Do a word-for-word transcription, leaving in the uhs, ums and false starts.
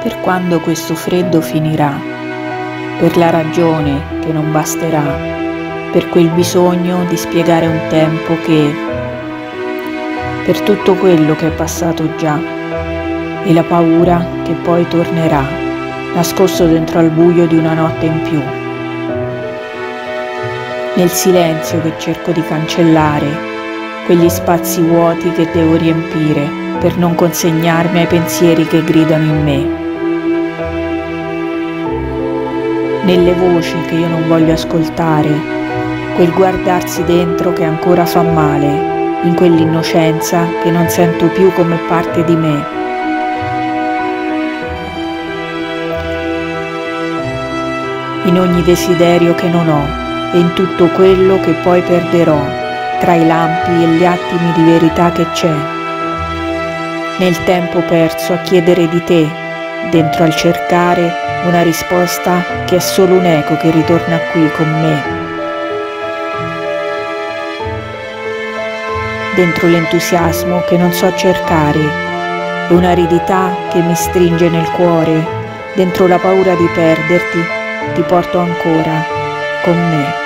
per quando questo freddo finirà, per la ragione che non basterà, per quel bisogno di spiegare un tempo che, per tutto quello che è passato già, e la paura che poi tornerà, nascosto dentro al buio di una notte in più. Nel silenzio che cerco di cancellare, quegli spazi vuoti che devo riempire per non consegnarmi ai pensieri che gridano in me. Nelle voci che io non voglio ascoltare, quel guardarsi dentro che ancora fa male, in quell'innocenza che non sento più come parte di me. In ogni desiderio che non ho e in tutto quello che poi perderò tra i lampi e gli attimi di verità che c'è. Nel tempo perso a chiedere di te, dentro al cercare una risposta che è solo un eco che ritorna qui con me. Dentro l'entusiasmo che non so cercare e un'aridità che mi stringe nel cuore, dentro la paura di perderti, ti porto ancora con me.